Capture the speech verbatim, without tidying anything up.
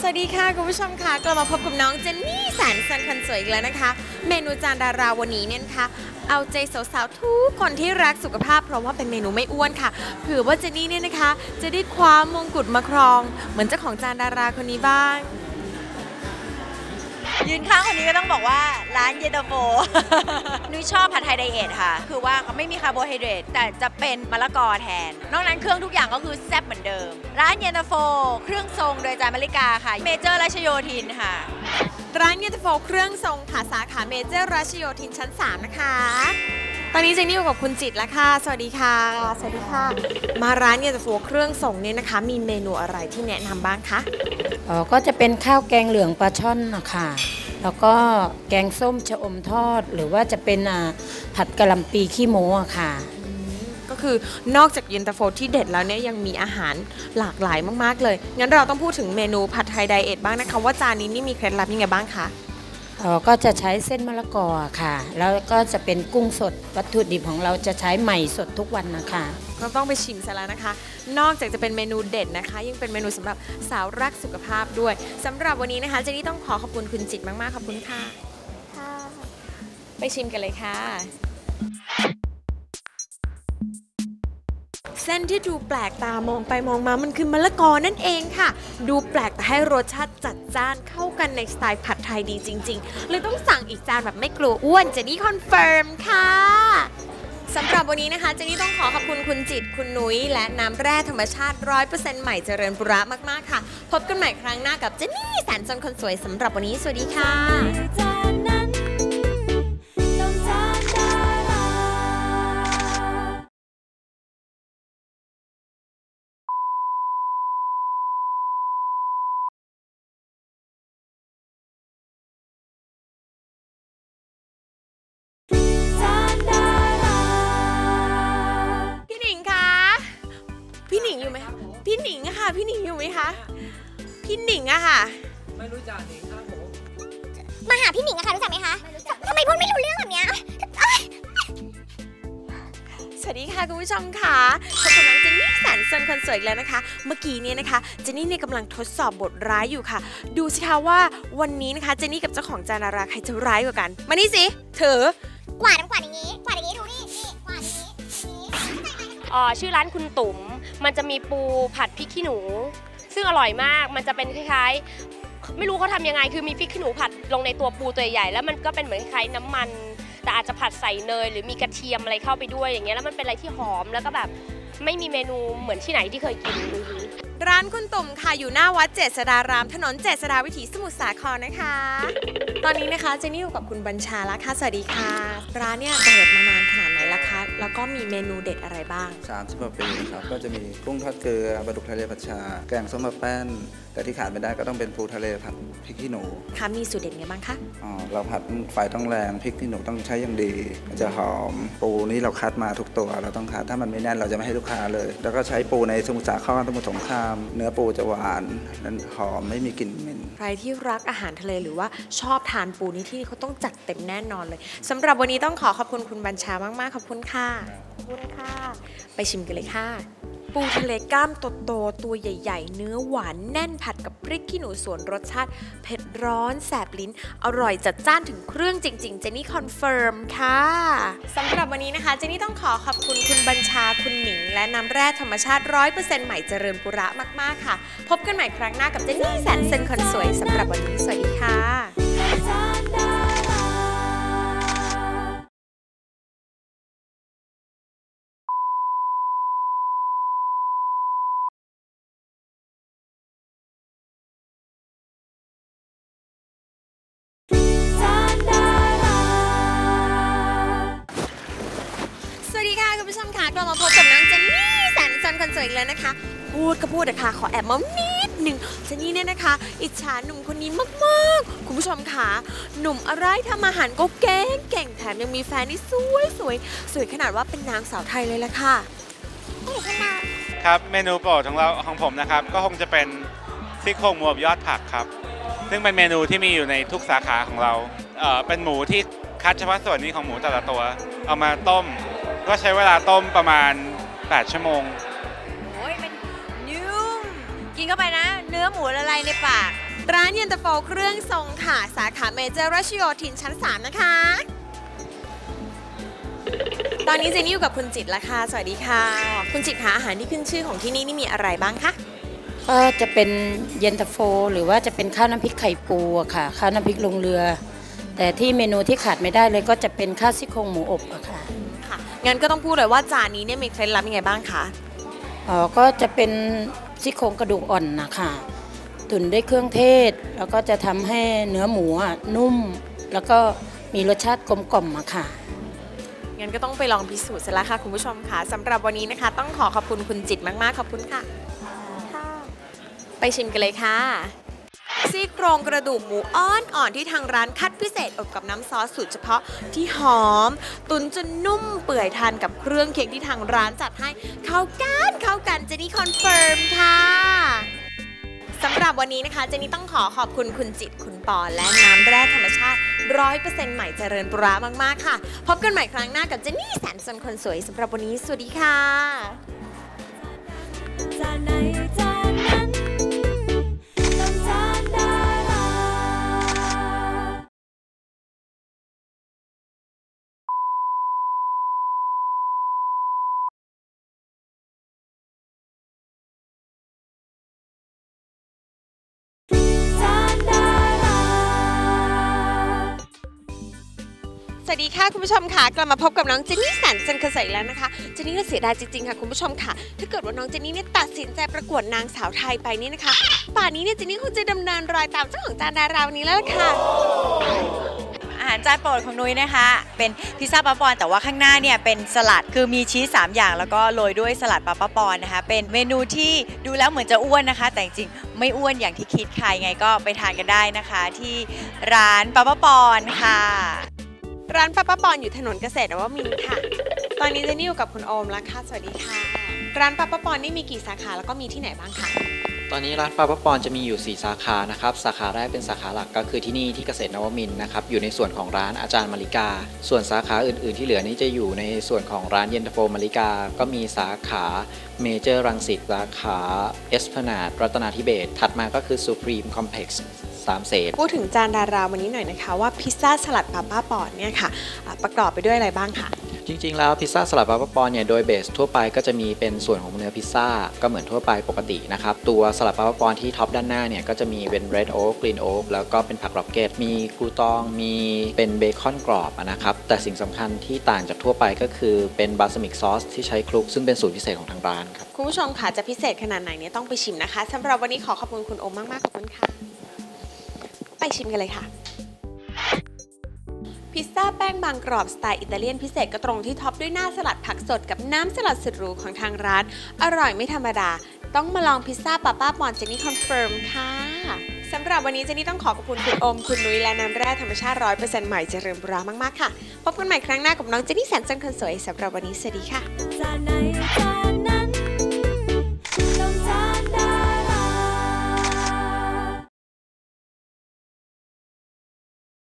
วัสดีค่ะคุณผู้ชมค่ะกลับมาพบกับน้องเจนนี่แสนสันคนสวยอีกแล้วนะคะเมนูจานดาราวันนี้เนี่ยนะคะเอาใจสาวๆทุกคนที่รักสุขภาพเพราะว่าเป็นเมนูไม่อ้วนค่ะเผื่อว่าเจนนี่เนี่ยนะคะจะได้คว้ามงกุฎมาครองเหมือนเจ้าของจานดาราคนนี้บ้างยืนข้างคนนี้ก็ต้องบอกว่าร้านเย็นตาโฟ นุ้ยชอบผัดไทยไดเอทค่ะคือว่าเขาไม่มีคาร์โบไฮเดรตแต่จะเป็นมะละกอแทนนอกนั้นเครื่องทุกอย่างก็คือแซ่บเหมือนเดิมร้านเย็นตาโฟเครื่องทรงโดยจานมะลิกาค่ะเมเจอร์ราชโยธินค่ะร้านเย็นตาโฟเครื่องทรงค่ะสาขาเมเจอร์ราชโยธินชั้นสามนะคะตอนนี้เจนนี่อยู่กับคุณจิตแล้วค่ะสวัสดีค่ะสวัสดีค่ะมาร้านเย็นตาโฟเครื่องทรงเนี่ยนะคะมีเมนูอะไรที่แนะนำบ้างคะอ๋อก็จะเป็นข้าวแกงเหลืองปลาช่อนนะคะแล้วก็แกงส้มชะอมทอดหรือว่าจะเป็นผัดกะหล่ำปีขี้หมูอะค่ะก็คือนอกจากเย็นตาโฟที่เด็ดแล้วเนี่ยยังมีอาหารหลากหลายมากๆเลยงั้นเราต้องพูดถึงเมนูผัดไทยไดเอทบ้างนะคะว่าจานนี้นี่มีเคล็ดลับยังไงบ้างคะอ๋อก็จะใช้เส้นมะละกอค่ะแล้วก็จะเป็นกุ้งสดวัตถุดิบของเราจะใช้ใหม่สดทุกวันนะคะก็ต้องไปชิมซะแล้วนะคะนอกจากจะเป็นเมนูเด็ดนะคะยังเป็นเมนูสำหรับสาวรักสุขภาพด้วยสำหรับวันนี้นะคะเจนนี่ต้องขอขอบคุณคุณจิตมากๆขอบคุณค่ะค่ะไปชิมกันเลยค่ะเส้นที่ดูแปลกตามองไปมองมามันคือมะละกอนั่นเองค่ะดูแปลกแต่ให้รสชาติจัดจ้านเข้ากันในสไตล์ผัดไทยดีจริงๆเลยต้องสั่งอีกจานแบบไม่กลัวอ้วนเจนนี่คอนเฟิร์มค่ะสำหรับวันนี้นะคะเจนนี่ต้องขอขอบคุณคุณจิตคุณนุ้ยและน้ำแร่ธรรมชาติ ร้อยเปอร์เซ็นต์ ใหม่เจริญบุระมากๆค่ะพบกันใหม่ครั้งหน้ากับเจนนี่แสนจนคนสวยสำหรับวันนี้สวัสดีค่ะพี่หนิงอยู่ไหมพี่หนิงอะค่ะพี่หนิงอยู่ไหมคะพี่หนิงอะค่ะไม่รู้จักหนิงครับผมมาหาพี่หนิงอะค่ะรู้จักไหมคะทำไมพูดไม่รู้เรื่องแบบเนี้ยสวัสดีค่ะคุณผู้ชมค่ะพบกับน้องเจนนี่แสนสนคนสวยแล้วนะคะเมื่อกี้เนี่ยนะคะเจนนี่เนี่ยกำลังทดสอบบทร้ายอยู่ค่ะดูสิคะว่าวันนี้นะคะเจนนี่กับเจ้าของจานดาราใครจะร้ายกว่ากันมานี่สิเถอะกวาดน้ำกวาดอย่างนี้กวาดอย่างนี้ดูนี่นี่กวาดอย่างนี้อ๋อชื่อร้านคุณตุ๋มมันจะมีปูผัดพริกขี้หนูซึ่งอร่อยมากมันจะเป็นคล้ายๆไม่รู้เขาทำยังไงคือมีพริกขี้หนูผัดลงในตัวปูตัวใหญ่แล้วมันก็เป็นเหมือนคล้ายน้ำมันแต่อาจจะผัดใส่เนยหรือมีกระเทียมอะไรเข้าไปด้วยอย่างเงี้ยแล้วมันเป็นอะไรที่หอมแล้วก็แบบไม่มีเมนูเหมือนที่ไหนที่เคยกินร้านคุณตุ่มค่ะอยู่หน้าวัดเจษฎารามถนนเจษฎาวิถีสมุทรสาครนะคะตอนนี้นะคะเจนนี่อยู่กับคุณบัญชาแล้วค่ะสวัสดีค่ะร้านเนี่ยเปิดมานานขนาดไหนแล้วคะแล้วก็มีเมนูเด็ดอะไรบ้างสามสิบกว่าปีครับก็จะมีกุ้งทอดเกลือปลาดุกทะเลผัดชาแกงส้มมะแป้นแต่ที่ขาดไม่ได้ก็ต้องเป็นปูทะเลผัดพริกขี้หนูค่ะมีสูตรเด็ดไงบ้างคะอ๋อเราผัดไฟต้องแรงพริกขี้หนูต้องใช้อย่างดีมันจะหอมปูนี่เราคัดมาทุกตัวเราต้องคัดถ้ามันไม่แน่นเราจะไม่ให้ลูกค้าเลยแล้วก็ใช้ปูในสมุทรสาครสมุทรสงครามเนื้อปูจะหวานนั้นหอมไม่มีกลิ่นเหม็นใครที่รักอาหารทะเลหรือว่าชอบทานปูนี่ที่เขาต้องจัดเต็มแน่นอนเลยสำหรับวันนี้ต้องขอขอบคุณคุณบัญชามากๆขอบคุณค่ะขอบคุณค่ะไปชิมกันเลยค่ะปูทะเลกล้ามโตๆตัวใหญ่ๆเนื้อหวานแน่นผัดกับพริกขี้หนูสวนรสชาติเผ็ดร้อนแสบลิ้นอร่อยจัดจ้านถึงเครื่องจริงๆเจนนี่คอนเฟิร์มค่ะสำหรับวันนี้นะคะเจนนี่ต้องขอขอบคุณคุณบัญชาคุณหนิงและน้ำแร่ธรรมชาติ ร้อยเปอร์เซ็นต์ ใหม่เจริญปุระมากๆค่ะพบกันใหม่ครั้งหน้ากับเจนนี่แสนเซนคนสวยสำหรับวันนี้สวัสดีค่ะคุณผู้ชมค่ะกลับมาพบกับน้องเจนนี่แสนสนคนสวยอีกแล้วนะคะพูดก็พูดนะคะขอแอบมานิดหนึ่งเจนนี่เนี่ยนะคะอิจฉาหนุ่มคนนี้มากๆคุณผู้ชมค่ะหนุ่มอะไรทำอาหารก็เก่งเก่งแถมยังมีแฟนที่สวยสวยสวยขนาดว่าเป็นนางสาวไทยเลยละค่ะครับเมนูโปรดของเราของผมนะครับก็คงจะเป็นซี่โครงหมูยอดผักครับซึ่งเป็นเมนูที่มีอยู่ในทุกสาขาของเราเอ่อเป็นหมูที่คัดเฉพาะส่วนนี้ของหมูแต่ละตัวเอามาต้มก็ใช้เวลาต้มประมาณแปดชั่วโมงโอ้ยมันนุ่มกินเข้าไปนะเนื้อหมูละลายในปากร้านเย็นตาโฟเครื่องทรงค่ะสาขาเมเจอร์รัชโยธินชั้นสามนะคะตอนนี้เจนนี่อยู่กับคุณจิตแล้วค่ะสวัสดีค่ะคุณจิตคะอาหารที่ขึ้นชื่อของที่นี่นี่มีอะไรบ้างคะก็จะเป็นเย็นตาโฟหรือว่าจะเป็นข้าวน้ำพริกไข่ปูอะค่ะข้าวน้ำพริกลงเรือ แต่ที่เมนูที่ขาดไม่ได้เลยก็จะเป็นข้าวซี่โครงหมูอบอะค่ะค่ะงั้นก็ต้องพูดเลยว่าจานนี้เนี่ยมีเคล็ดลับยังไงบ้างคะอ๋อก็จะเป็นซี่โครงกระดูกอ่อนนะคะตุ๋นด้วยเครื่องเทศแล้วก็จะทำให้เนื้อหมูนุ่มแล้วก็มีรสชาติกลมกล่อมอะค่ะงั้นก็ต้องไปลองพิสูจน์ซะแล้วค่ะคุณผู้ชมค่ะสำหรับวันนี้นะคะต้องขอขอบคุณคุณจิตมากๆขอบคุณค่ะไปชิมกันเลยค่ะซี่โครงกระดูกหมูอ้อนอ่อนที่ทางร้านคัดพิเศษอบกับน้ำซอสสูตรเฉพาะที่หอมตุ๋นจนนุ่มเปื่อยทานกับเครื่องเคียงที่ทางร้านจัดให้เข้ากันเข้ากันเจนี่คอนเฟิร์มค่ะสำหรับวันนี้นะคะเจนี่ต้องขอขอบคุณคุณจิตคุณปอและน้ำแร่ธรรมชาติ ร้อยเปอร์เซ็นต์ ใหม่เจริญปุระมากๆค่ะพบกันใหม่ครั้งหน้ากับเจนนี่แสนสนคนสวยสำหรับวันนี้สวัสดีค่ะจานไหนจานนั้นต้องจานดาราสวัสดีค่ะคุณผู้ชมค่ะกลับมาพบกับน้องเจนนี่แสนสนคนสวยแล้วนะคะเจนนี่เสียดายจริงๆค่ะคุณผู้ชมค่ะถ้าเกิดว่าน้องเจนนี่เนี่ยตัดสินใจประกวดนางสาวไทยไปนี่นะคะป่านนี้เนี่ยเจนนี่คงจะดำเนินรอยตามเจ้าของจานดาราวันนี้แล้วค่ะอาหารจานโปรดของนุ้ยนะคะเป็นพิซซ่าปลาปอนแต่ว่าข้างหน้าเนี่ยเป็นสลัดคือมีชีสสามอย่างแล้วก็โรยด้วยสลัดปลาปลาปอนนะคะเป็นเมนูที่ดูแล้วเหมือนจะอ้วนนะคะแต่จริงๆไม่อ้วนอย่างที่คิดค่ะยังไงก็ไปทานกันได้นะคะที่ร้านปลาปลาปอนค่ะร้านป้าป้าปอนอยู่ถนนเกษตรนวมินทร์ค่ะตอนนี้เจนนี่อยู่กับคุณโอมแล้วค่ะสวัสดีค่ะร้านป้าป้าปอนนี่มีกี่สาขาแล้วก็มีที่ไหนบ้างคะตอนนี้ร้านป้าป้าปอนจะมีอยู่สี่สาขานะครับสาขาแรกเป็นสาขาหลักก็คือที่นี่ที่เกษตรนวมินทร์นะครับอยู่ในส่วนของร้านอาจารย์มาริกาส่วนสาขาอื่นๆที่เหลือนี้จะอยู่ในส่วนของร้านเย็นตาโฟมาริกาก็มีสาขาเมเจอร์รังสิตสาขาเอสพลานาดรัตนาธิเบศรถัดมาก็คือซูพรีมคอมเพล็กซ์สามเสนพูดถึงจานดาราวันนี้หน่อยนะคะว่าพิซซ่าสลัดป้าป้าปอนเนี่ยค่ะประกอบไปด้วยอะไรบ้างคะจริงๆแล้วพิซซ่าสลัดปลาปลาปอนเนี่ยโดยเบสทั่วไปก็จะมีเป็นส่วนของเนื้อพิซซ่าก็เหมือนทั่วไปปกตินะครับตัวสลัดปลาปลาปอนที่ท็อปด้านหน้าเนี่ยก็จะมีเป็น red oak green oak แล้วก็เป็นผักร็อกเก็ตมีกรูตองมีเป็นเบคอนกรอบนะครับแต่สิ่งสำคัญที่ต่างจากทั่วไปก็คือเป็นบาสมิกซอสที่ใช้คลุกซึ่งเป็นสูตรพิเศษของทางร้านครับคุณผู้ชมค่ะจะพิเศษขนาดไหนเนี่ยต้องไปชิมนะคะสำหรับวันนี้ขอขอบคุณคุณโอมมากๆขอบคุณค่ะไปชิมกันเลยค่ะพิซซ่าแป้งบางกรอบสไตล์อิตาเลียนพิเศษก็ตรงที่ท็อปด้วยหน้าสลัดผักสดกับน้ำสลัดสุดหรูของทางร้านอร่อยไม่ธรรมดาต้องมาลองพิซซ่าป้าป้าปอนเจนนี่คอนเฟิร์มค่ะสำหรับวันนี้เจนนี่ต้องขอขอบคุณคุณโอมคุณนุ้ยและน้ำแร่ธรรมชาติ ร้อยเปอร์เซ็นต์ ใหม่เจริญบุรามากๆค่ะพบกันใหม่ครั้งหน้ากับน้องเจนนี่แสนสนคนสวยสำหรับวันนี้สวัสดีค่ะ